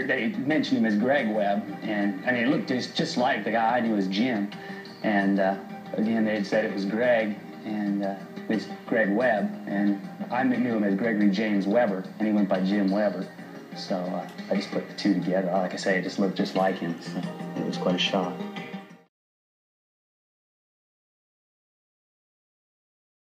they mentioned him as Greg Webb, and I mean, it looked just like the guy I knew as Jim. And again, they had said it was Greg, and it's Greg Webb, and I knew him as Gregory James Weber, and he went by Jim Weber. So I just put the two together. Like I say, it just looked just like him. So it was quite a shock.